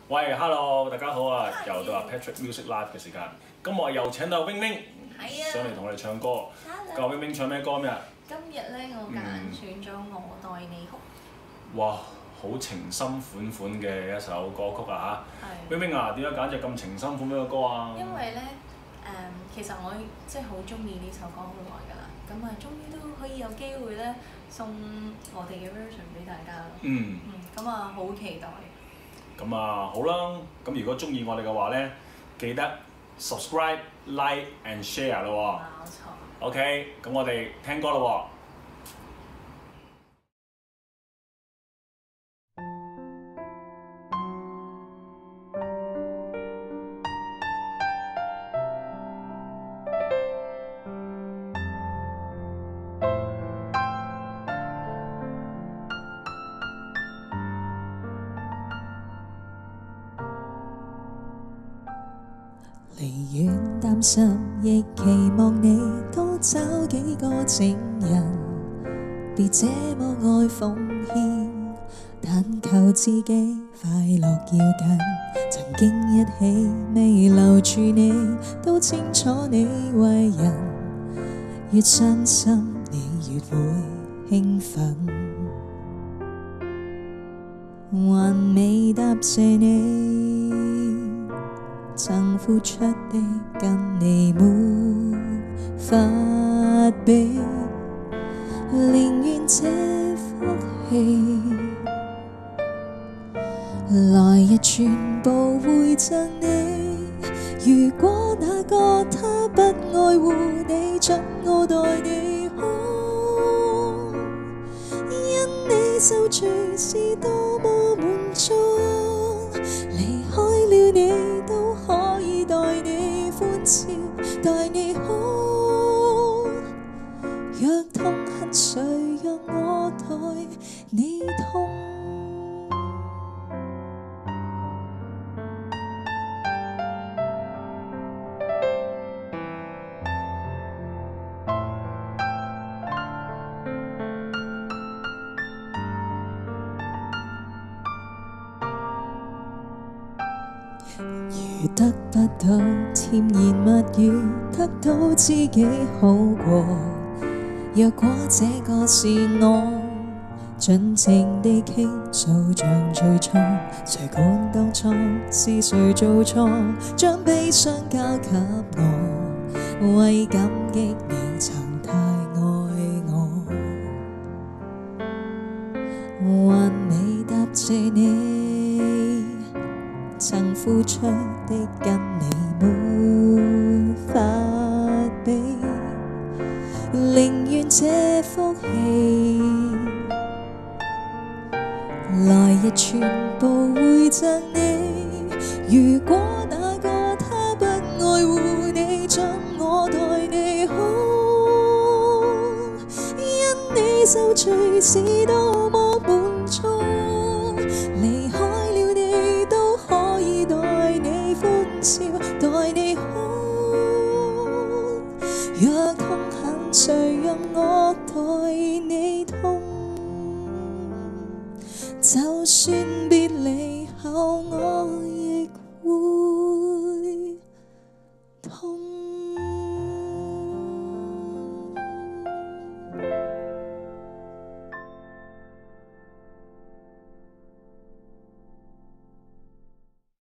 喂，Hello，大家好啊！又到阿 Patrick Music Live 嘅時間，今日又請到 Wing Wing 上嚟同我哋唱歌。教 Wing Wing 唱咩歌今日？ 今日咧，我揀選咗《我待你哭》。 哇，好情深款款嘅一首歌曲啊嚇！ Wing Wing 啊，點解揀隻咁情深款嘅歌啊？ 因為咧，其實我即係好中意呢首歌好耐㗎啦，咁啊，終於都可以有機會咧送我哋嘅 version 俾大家咯。咁啊，好期待。 咁啊，好啦，咁如果中意我哋嘅話咧，記得 subscribe、like and share 咯喎。 冇錯。 OK，咁我哋聽歌咯喎。 離遠擔心，亦期望你多找幾個情人，別這麼愛奉獻，但求自己快樂要緊。曾經一起未留住你，都清楚你為人，越傷心你越會興奮，還未答謝你曾付出的跟你沒法比，寧願這福氣來日全部回贈你。如果那個他不愛護你，准我待你好，因你受罪是多麼滿足，離開了你都可以待你歡笑，待你好。若痛恨誰，讓我代你痛。如得不到甜言蜜語，得到知己好過。若果這個是我盡情地傾訴，像最初，誰管當初是誰做錯，將悲傷交給我，為感激你曾太愛我，還未答謝你曾付出的跟你沒法比，寧願這福氣來日全部回贈你。如果那個他不愛護你，准我待你好，因你受罪是多麼滿足，離開了你都可以待你歡笑，待你好。若痛恨誰，讓我代你痛，就算別離後我